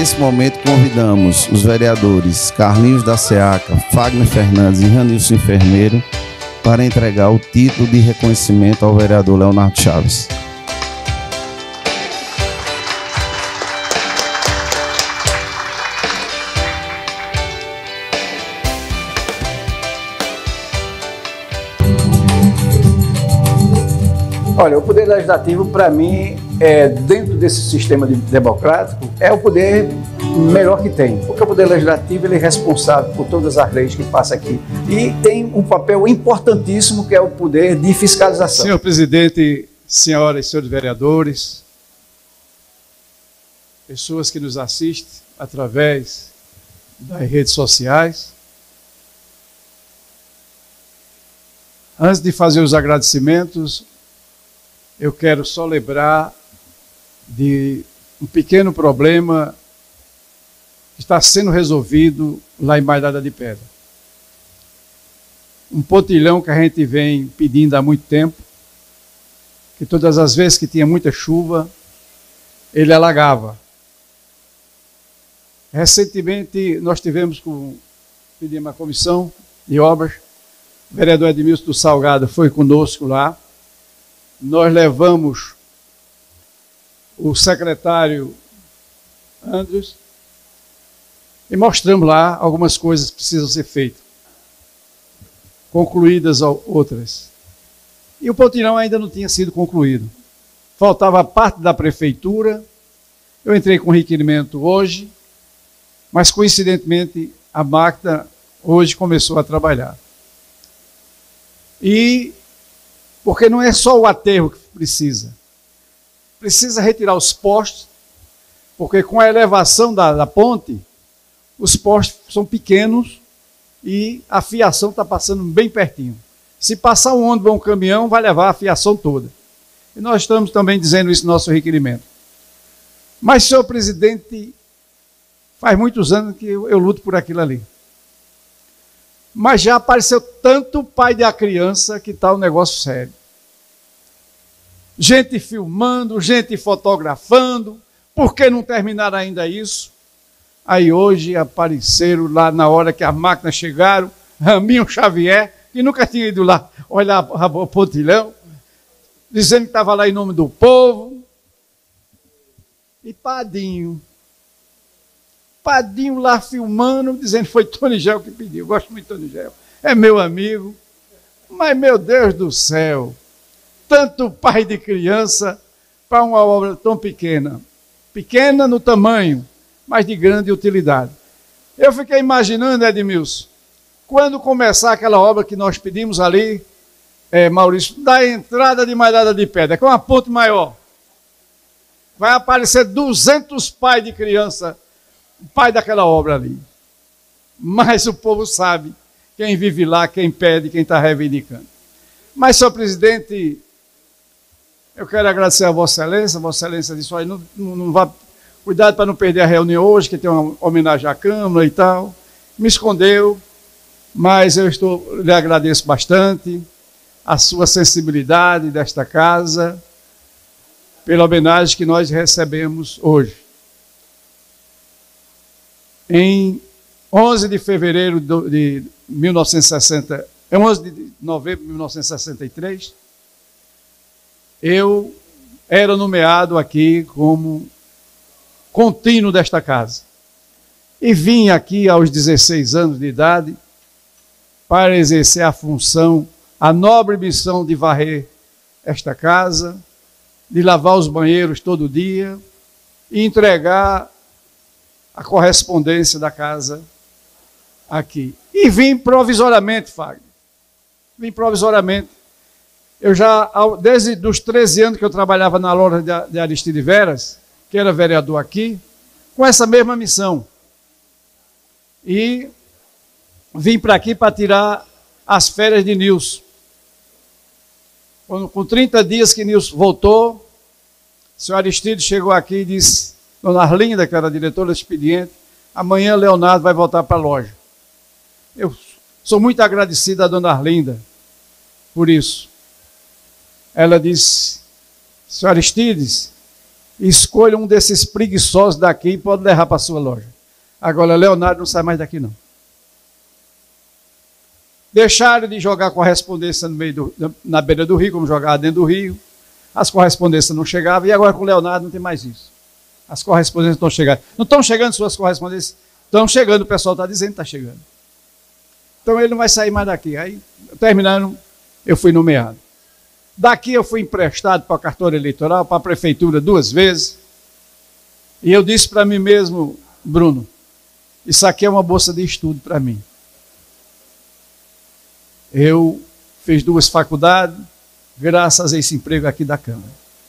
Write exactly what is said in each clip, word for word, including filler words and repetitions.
nesse momento convidamos os vereadores Carlinhos da Seaca, Fagner Fernandes e Ranilson Enfermeiro para entregar o título de reconhecimento ao vereador Leonardo Chaves. Olha, o poder legislativo, para mim, é, dentro desse sistema de, democrático, é o poder melhor que tem. Porque o poder legislativo ele é responsável por todas as leis que passam aqui. E tem um papel importantíssimo, que é o poder de fiscalização. Senhor presidente, senhoras e senhores vereadores, pessoas que nos assistem através das redes sociais, antes de fazer os agradecimentos, eu quero só lembrar de um pequeno problema que está sendo resolvido lá em Bailada de Pedra. Um pontilhão que a gente vem pedindo há muito tempo, que todas as vezes que tinha muita chuva, ele alagava. Recentemente, nós tivemos com, pedimos uma comissão de obras, o vereador Edmilson do Salgado foi conosco lá. Nós levamos o secretário Andres e mostramos lá algumas coisas que precisam ser feitas, concluídas outras. E o pontilhão ainda não tinha sido concluído. Faltava parte da prefeitura. Eu entrei com requerimento hoje, mas coincidentemente a máquina hoje começou a trabalhar. E porque não é só o aterro que precisa. Precisa retirar os postes, porque com a elevação da, da ponte, os postes são pequenos e a fiação está passando bem pertinho. Se passar um ônibus ou um caminhão, vai levar a fiação toda. E nós estamos também dizendo isso no nosso requerimento. Mas, senhor presidente, faz muitos anos que eu, eu luto por aquilo ali. Mas já apareceu tanto pai da criança que está um negócio sério. Gente filmando, gente fotografando. Por que não terminaram ainda isso? Aí hoje apareceram lá na hora que as máquinas chegaram, Raminho Xavier, que nunca tinha ido lá olhar o pontilhão, dizendo que estava lá em nome do povo. E Padinho. Padinho lá filmando, dizendo que foi Tony Gel que pediu. Eu gosto muito de Tony Gel. É meu amigo. Mas, meu Deus do céu, tanto pai de criança para uma obra tão pequena. Pequena no tamanho, mas de grande utilidade. Eu fiquei imaginando, Edmilson, quando começar aquela obra que nós pedimos ali, é, Maurício, da entrada de Bailada de Pedra, que é uma ponte maior. Vai aparecer duzentos pais de criança, pai daquela obra ali. Mas o povo sabe quem vive lá, quem pede, quem está reivindicando. Mas, senhor presidente, eu quero agradecer a Vossa Excelência. Vossa Excelência disse, olha, não, não, não vá, cuidado para não perder a reunião hoje, que tem uma homenagem à Câmara e tal. Me escondeu, mas eu estou, lhe agradeço bastante a sua sensibilidade desta casa, pela homenagem que nós recebemos hoje. Em onze de fevereiro de mil novecentos e sessenta, é onze de novembro de mil novecentos e sessenta e três, eu era nomeado aqui como contínuo desta casa. E vim aqui aos dezesseis anos de idade para exercer a função, a nobre missão de varrer esta casa, de lavar os banheiros todo dia e entregar a correspondência da casa aqui. E vim provisoriamente, Fagner. Vim provisoriamente. Eu já, desde os treze anos que eu trabalhava na loja de Aristide Veras, que era vereador aqui, com essa mesma missão. E vim para aqui para tirar as férias de Nilson. Com, com trinta dias que Nilson voltou, o senhor Aristide chegou aqui e disse, dona Arlinda, que era a diretora do expediente, amanhã Leonardo vai voltar para a loja. Eu sou muito agradecido à dona Arlinda por isso. Ela disse, senhor Aristides, escolha um desses preguiçosos daqui e pode levar para a sua loja. Agora, Leonardo não sai mais daqui, não. Deixaram de jogar correspondência no meio do, na beira do rio, como jogava dentro do rio. As correspondências não chegavam, e agora com o Leonardo não tem mais isso. As correspondências estão chegando. Não estão chegando suas correspondências? Estão chegando, o pessoal está dizendo que está chegando. Então ele não vai sair mais daqui. Aí, terminando, eu fui nomeado. Daqui eu fui emprestado para a cartório eleitoral, para a prefeitura duas vezes. E eu disse para mim mesmo, Bruno, isso aqui é uma bolsa de estudo para mim. Eu fiz duas faculdades, graças a esse emprego aqui da Câmara.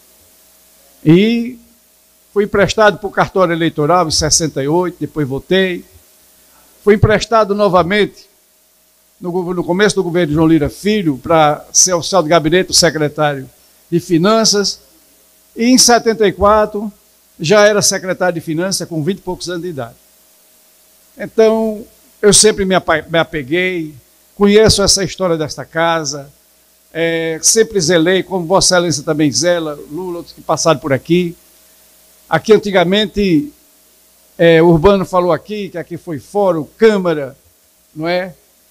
E fui emprestado para o cartório eleitoral em sessenta e oito, depois voltei. Fui emprestado novamente, no, no começo do governo de João Lira Filho, para ser oficial de gabinete, o secretário de Finanças. E em setenta e quatro, já era secretário de Finanças, com vinte e poucos anos de idade. Então, eu sempre me apeguei, conheço essa história desta casa, é, sempre zelei, como Vossa Excelência também zela, Lula, outros que passaram por aqui. Aqui, antigamente, é, o Urbano falou aqui, que aqui foi fórum, Câmara, não é?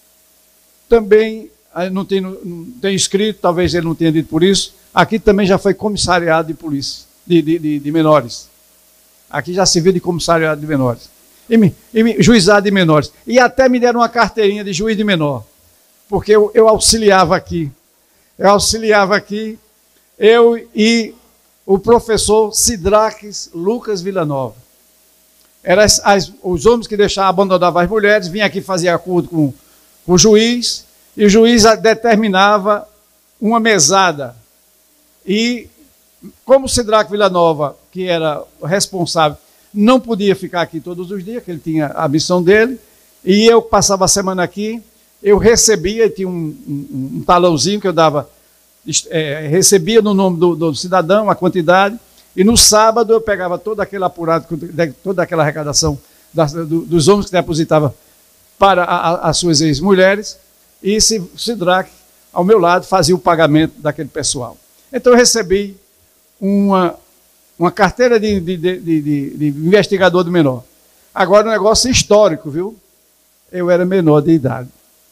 Também, não tem, não tem escrito, talvez ele não tenha dito por isso, aqui também já foi comissariado de polícia, de, de, de, de menores. Aqui já se viu de comissariado de menores. E, me, e me, juizado de menores. E até me deram uma carteirinha de juiz de menor, porque eu, eu auxiliava aqui. Eu auxiliava aqui, eu e o professor Sidraques Lucas Villanova. Eram as, as, os homens que deixavam, abandonavam as mulheres, vinham aqui fazer acordo com, com o juiz, e o juiz determinava uma mesada. E como o Sidraques Villanova, que era responsável, não podia ficar aqui todos os dias, que ele tinha a missão dele, e eu passava a semana aqui, eu recebia, tinha um, um, um talãozinho que eu dava, é, recebia no nome do, do cidadão a quantidade, e no sábado eu pegava todo aquele apurado, toda aquela arrecadação das, do, dos homens que depositavam para a, a, as suas ex-mulheres, e esse Sidraque, ao meu lado, fazia o pagamento daquele pessoal. Então eu recebi uma, uma carteira de, de, de, de, de investigador de menor. Agora um negócio histórico, viu? Eu era menor de idade.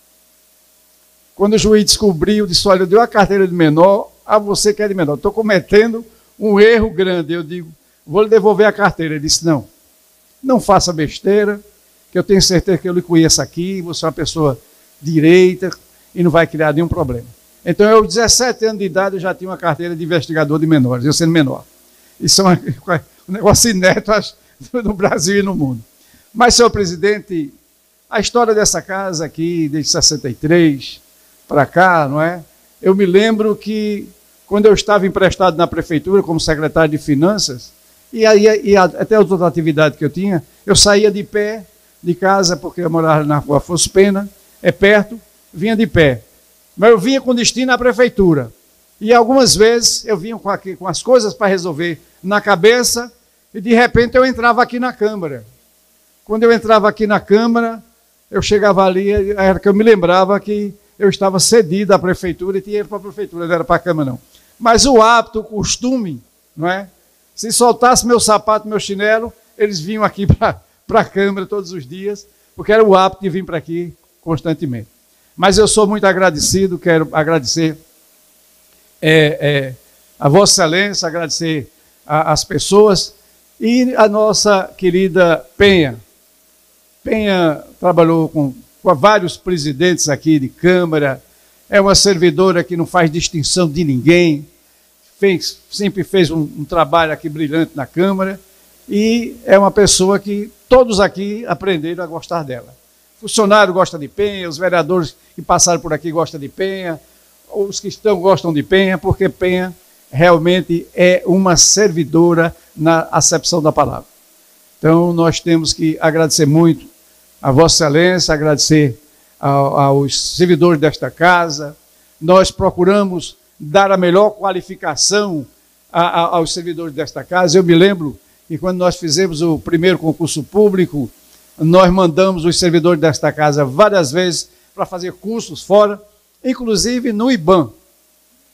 Quando o juiz descobriu, disse, olha, eu dei uma carteira de menor a você que é de menor. Estou cometendo um erro grande. Eu digo, vou lhe devolver a carteira. Ele disse, não, não faça besteira, que eu tenho certeza que eu lhe conheço aqui, você é uma pessoa direita e não vai criar nenhum problema. Então, eu, aos dezessete anos de idade, eu já tinha uma carteira de investigador de menores, eu sendo menor. Isso é uma, um negócio inédito no Brasil e no mundo. Mas, senhor presidente, a história dessa casa aqui, desde sessenta e três para cá, não é? Eu me lembro que, quando eu estava emprestado na prefeitura como secretário de Finanças, e, aí, e até outra atividade que eu tinha, eu saía de pé de casa, porque eu morava na rua Afonso Pena, é perto, vinha de pé. Mas eu vinha com destino à prefeitura. E algumas vezes eu vinha com, aqui, com as coisas para resolver na cabeça, e de repente eu entrava aqui na Câmara. Quando eu entrava aqui na Câmara, eu chegava ali, era que eu me lembrava que eu estava cedido à prefeitura e tinha ido para a prefeitura, não era para a Câmara, não. Mas o hábito, o costume, não é? Se soltasse meu sapato, meu chinelo, eles vinham aqui para a Câmara todos os dias, porque era o hábito de vir para aqui constantemente. Mas eu sou muito agradecido, quero agradecer é, é, a Vossa Excelência, agradecer as pessoas e a nossa querida Penha. Penha trabalhou com, com vários presidentes aqui de Câmara, é uma servidora que não faz distinção de ninguém, fez, sempre fez um, um trabalho aqui brilhante na Câmara e é uma pessoa que todos aqui aprenderam a gostar dela. Funcionário gosta de Penha, os vereadores que passaram por aqui gostam de Penha, os que estão gostam de Penha, porque Penha realmente é uma servidora na acepção da palavra. Então, nós temos que agradecer muito a Vossa Excelência, agradecer ao, aos servidores desta casa. Nós procuramos dar a melhor qualificação a, a, aos servidores desta casa. Eu me lembro que quando nós fizemos o primeiro concurso público, nós mandamos os servidores desta casa várias vezes para fazer cursos fora, inclusive no IBAM.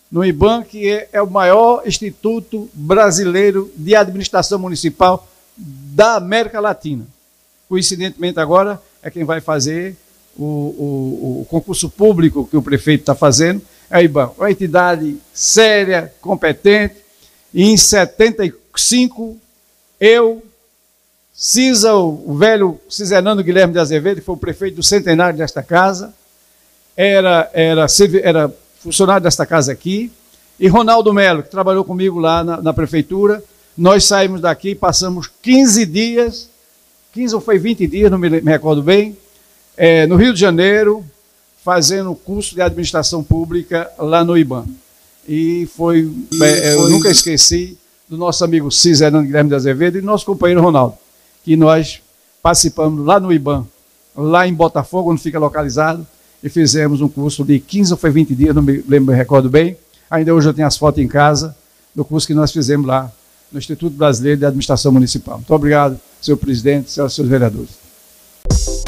no IBAM, que é, é o maior instituto brasileiro de administração municipal da América Latina. Coincidentemente, agora, é quem vai fazer o, o, o concurso público que o prefeito está fazendo, é o IBAM, uma entidade séria, competente, e em setenta e cinco, eu, Cisa, o velho Cisenando Guilherme de Azevedo, que foi o prefeito do centenário desta casa, era, era, era funcionário desta casa aqui, e Ronaldo Melo, que trabalhou comigo lá na, na prefeitura, nós saímos daqui, passamos quinze dias, quinze ou foi vinte dias, não me, me recordo bem, é, no Rio de Janeiro, fazendo o curso de administração pública lá no IBAM. E foi, é, eu nunca esqueci do nosso amigo Cisenando Guilherme de Azevedo e do nosso companheiro Ronaldo, que nós participamos lá no IBAM, lá em Botafogo, onde fica localizado, e fizemos um curso de quinze ou foi vinte dias, não me lembro, me recordo bem. Ainda hoje eu tenho as fotos em casa do curso que nós fizemos lá no Instituto Brasileiro de Administração Municipal. Muito obrigado, senhor presidente, senhoras e senhores vereadores.